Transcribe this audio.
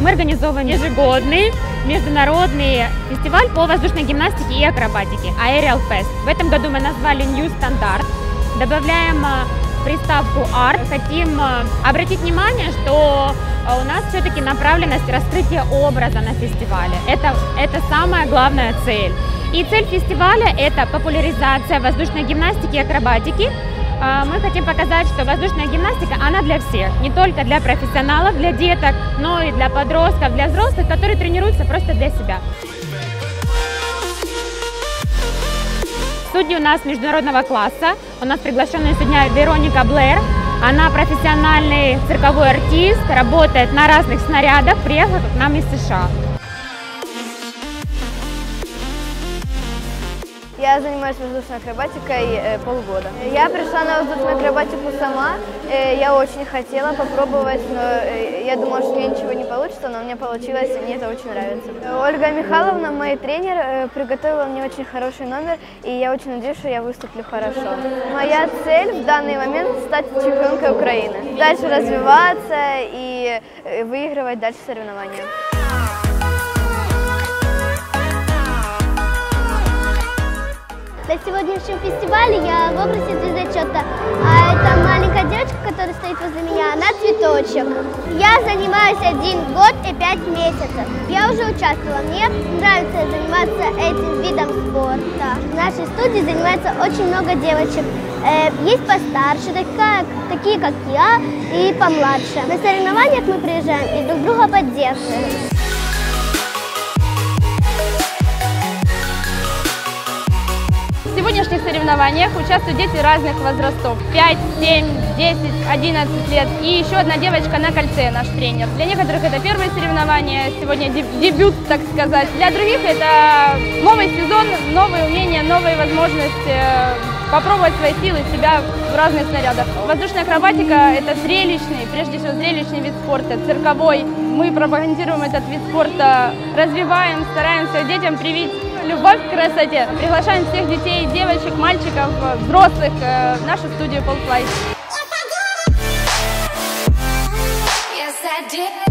Мы организовываем ежегодный международный фестиваль по воздушной гимнастике и акробатике Aerial Fest. В этом году мы назвали New Standard. Добавляем приставку Art. Хотим обратить внимание, что у нас все-таки направленность раскрытия образа на фестивале. Это самая главная цель. И цель фестиваля – это популяризация воздушной гимнастики и акробатики. Мы хотим показать, что воздушная гимнастика, она для всех, не только для профессионалов, для деток, но и для подростков, для взрослых, которые тренируются просто для себя. Судьи у нас международного класса. У нас приглашенная сегодня Вероника Блэр. Она профессиональный цирковой артист, работает на разных снарядах, приехала к нам из США. Я занимаюсь воздушной акробатикой полгода. Я пришла на воздушную акробатику сама. Я очень хотела попробовать, но я думала, что у меня ничего не получится, но у меня получилось, и мне это очень нравится. Ольга Михайловна, мой тренер, приготовила мне очень хороший номер, и я очень надеюсь, что я выступлю хорошо. Моя цель в данный момент – стать чемпионкой Украины. Дальше развиваться и выигрывать дальше соревнования. На сегодняшнем фестивале я в образе звездочета, а эта маленькая девочка, которая стоит возле меня, она цветочек. Я занимаюсь 1 год и 5 месяцев. Я уже участвовала, мне нравится заниматься этим видом спорта. В нашей студии занимается очень много девочек. Есть постарше, такие как я, и помладше. На соревнованиях мы приезжаем и друг друга поддерживаем. В сегодняшних соревнованиях участвуют дети разных возрастов. 5, 7, 10, 11 лет. И еще одна девочка на кольце, наш тренер. Для некоторых это первые соревнования, сегодня дебют, так сказать. Для других это новый сезон, новые умения, новые возможности попробовать свои силы, себя в разных снарядах. Воздушная акробатика – это зрелищный, прежде всего зрелищный вид спорта, цирковой. Мы пропагандируем этот вид спорта, развиваем, стараемся детям привить любовь к красоте. Приглашаем всех детей, девочек, мальчиков, взрослых в нашу студию Pole Flight.